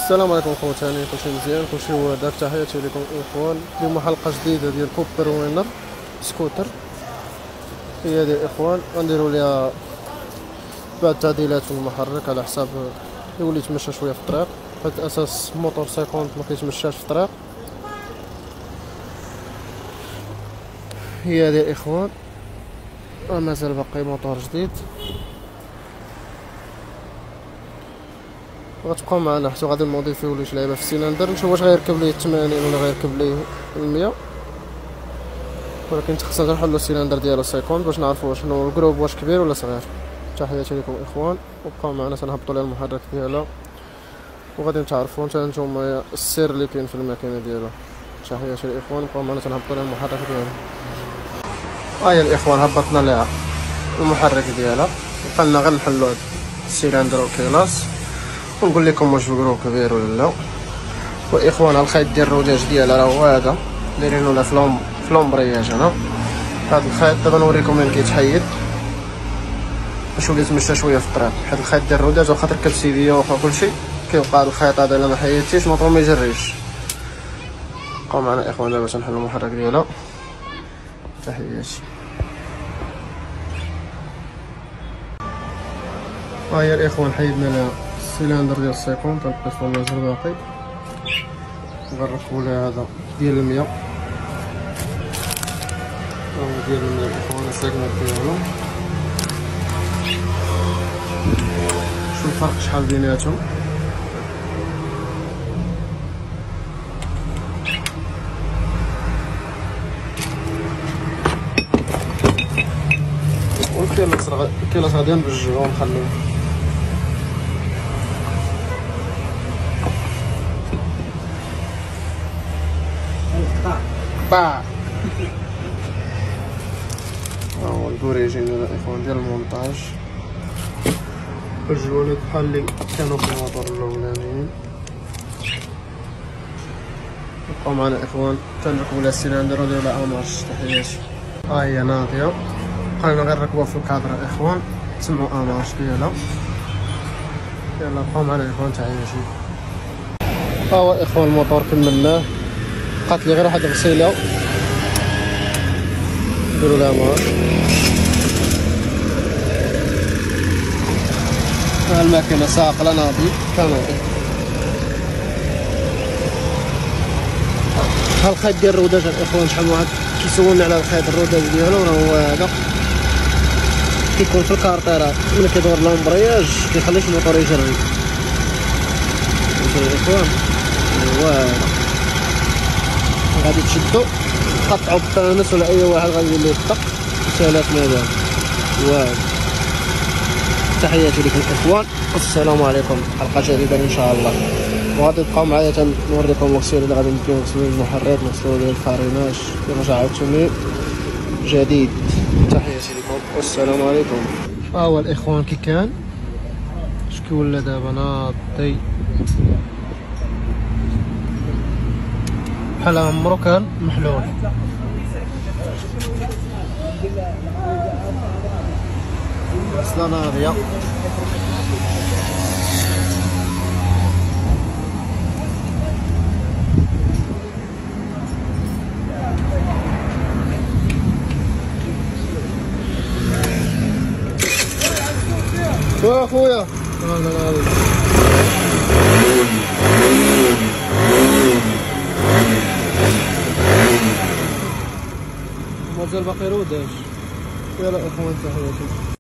السلام عليكم خوتاني، كلشي مزيان، كلشي وداك. تحياتي لكم اخوان. اليوم حلقه جديده ديال كوبر وينر سكوتر. هي ديال الاخوان غنديروا ليها بعض التعديلات في المحرك على حساب يولي يتمشى شويه في الطريق، حيت اساس موتور 50 ما كيتمشاش في الطريق. هي ديال الاخوان مازال باقي موتور جديد. غتبقاو معنا حتى غادي نموديفيو ليه لعيبه في السيلندر، نشوف واش غيركب ليه 80 ولا غيركب ليه 100. ولكن خصنا نحلو السيلندر ديالو 50 باش نعرفوا شنو الجروب، واش كبير ولا صغير. تحياتي لكم اخوان، وبقاو معنا تنهبطوا ليه المحرك ديالو وغادي نتعرفوا حتى نتوما السر اللي كاين في الماكينه ديالو. تحياتي الاخوان، بقاو معنا تنهبطوا ليه المحرك ديالو. هيا الاخوان هبطنا ليها المحرك ديالها، بقالنا غير نحلو هاد السيلندر والكيلاس ونقول لكم واش الجروب كبير ولا لا. واخوان الخيط ديال الروداج ديالها راه هو هذا، دايرينو له في لومبرياج. انا هذا الخيط دابا نوريكم وين كيتحيد باش يولي يتمشى شويه في الطريق، حيت الخيط ديال الروداج واخا تركب سيديه واخا كلشي كيبقى هذا الخيط هذا الا ما حيدتيش الموطور ما يجريش. بقاو معنا اخوان دابا تنحلو المحرك ديالها. تحياتي. هيا الاخوان حيدنا لها السيلندر ديال السيكون، تنقصو مازال باقي. نغرقو لها هذا ديال 100 ديال 100 الاخوان السيكون ديالو. شوف الفرق شحال بيناتهم. والكيلاس غادي نبجعو ونخليو ها هو الكوريجين الاخوان ديال المونتاج. الجوانب بحال اللي كانوا في الموطور الاولانيين. بقاو معنا اخوان تنركبو لها السيلندر وديرو لها امارش. تحياتي. ها هي ناضيه، بقينا غير نركبوها في الكادر اخوان، تسمعوا امارش ديالها. يلا بقاو معنا اخوان. تحياتي. ها هو اخوان الموطور كملناه، بقات لي غير واحد الغسيله نديرو لها مارش. ها الماكينه ساقله ناضي كناضي. ها الخيط ديال الروداج الاخوان، شحال من واحد كيسولني على الخيط الروداج ديالو، راه هو هذا كيكون في الكارطيره ملي كيدور لامبرياج كيخليش الموطور يجري. الاخوان هو هذا، غادي تشدو تقطعو بالفانوس ولا اي واحد غادي يولي يطق سالات مادام. وهذا. تحياتي لكم الاخوان، والسلام عليكم. حلقه جديده ان شاء الله، وغادي تبقاو معايا تنوريكم الغسيل اللي غادي نديرو، غسيل المحرك، غسيل ديال الفريناج، يرجع عاوتاني جديد. تحياتي لكم والسلام عليكم. ها هو الاخوان كي كان شكي ولا دابا ناضي بحال عمرو كان محلول. غسله ناضيه. واخويا مازال باقي روداج. يلا اخوان تحياتي.